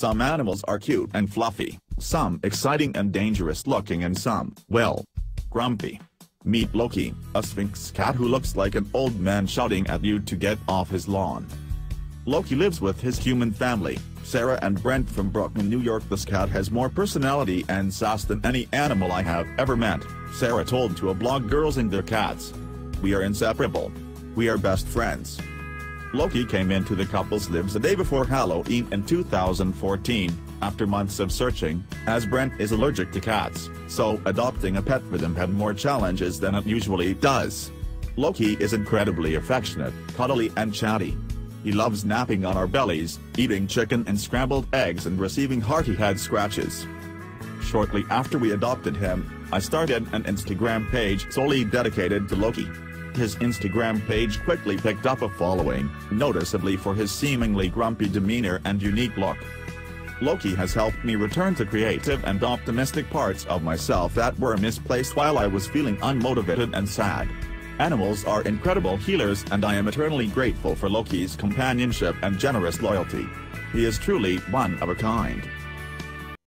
Some animals are cute and fluffy, some exciting and dangerous looking, and some, well, grumpy. Meet Loki, a Sphinx cat who looks like an old man shouting at you to get off his lawn. Loki lives with his human family, Sarah and Brent from Brooklyn, New York. This cat has more personality and sass than any animal I have ever met, Sarah told to a blog Girls and Their Cats. We are inseparable. We are best friends. Loki came into the couple's lives the day before Halloween in 2014, after months of searching, as Brent is allergic to cats, so adopting a pet with him had more challenges than it usually does. Loki is incredibly affectionate, cuddly and chatty. He loves napping on our bellies, eating chicken and scrambled eggs, and receiving hearty head scratches. Shortly after we adopted him, I started an Instagram page solely dedicated to Loki. His Instagram page quickly picked up a following, noticeably for his seemingly grumpy demeanor and unique look. Loki has helped me return to creative and optimistic parts of myself that were misplaced while I was feeling unmotivated and sad. Animals are incredible healers, and I am eternally grateful for Loki's companionship and generous loyalty. He is truly one of a kind.